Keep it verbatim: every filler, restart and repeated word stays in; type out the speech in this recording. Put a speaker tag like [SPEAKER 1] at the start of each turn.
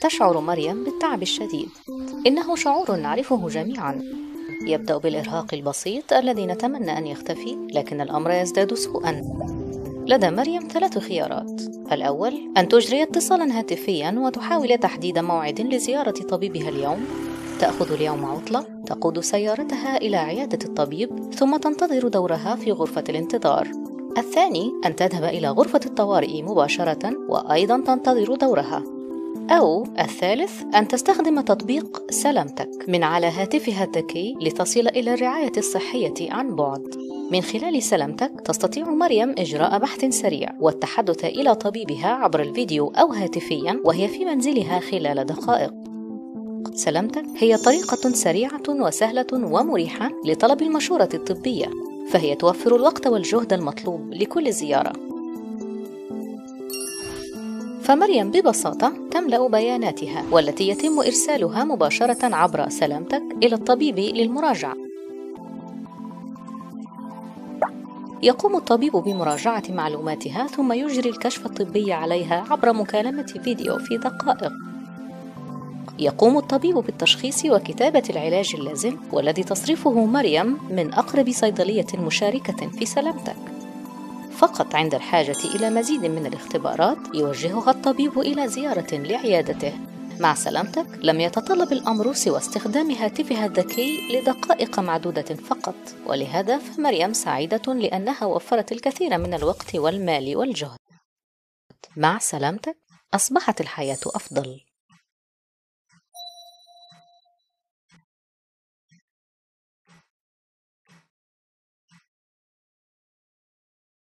[SPEAKER 1] تشعر مريم بالتعب الشديد. إنه شعور نعرفه جميعاً، يبدأ بالإرهاق البسيط الذي نتمنى أن يختفي، لكن الأمر يزداد سوءاً. لدى مريم ثلاث خيارات. الأول، أن تجري اتصالاً هاتفياً وتحاول تحديد موعد لزيارة طبيبها اليوم. تأخذ اليوم عطلة، تقود سيارتها إلى عيادة الطبيب، ثم تنتظر دورها في غرفة الانتظار. الثاني، أن تذهب إلى غرفة الطوارئ مباشرة وأيضاً تنتظر دورها. أو الثالث، أن تستخدم تطبيق سلامتك من على هاتفها الذكي لتصل إلى الرعاية الصحية عن بعد. من خلال سلامتك تستطيع مريم إجراء بحث سريع والتحدث إلى طبيبها عبر الفيديو أو هاتفياً وهي في منزلها خلال دقائق. سلامتك هي طريقة سريعة وسهلة ومريحة لطلب المشورة الطبية، فهي توفر الوقت والجهد المطلوب لكل زيارة. فمريم ببساطة تملأ بياناتها والتي يتم إرسالها مباشرة عبر سلامتك إلى الطبيب للمراجعة. يقوم الطبيب بمراجعة معلوماتها ثم يجري الكشف الطبي عليها عبر مكالمة فيديو في دقائق. يقوم الطبيب بالتشخيص وكتابة العلاج اللازم والذي تصرفه مريم من أقرب صيدلية مشاركة في سلامتك. فقط عند الحاجة إلى مزيد من الاختبارات يوجهها الطبيب إلى زيارة لعيادته. مع سلامتك لم يتطلب الأمر سوى استخدام هاتفها الذكي لدقائق معدودة فقط، ولهذا فمريم سعيدة لأنها وفرت الكثير من الوقت والمال والجهد. مع سلامتك أصبحت الحياة أفضل.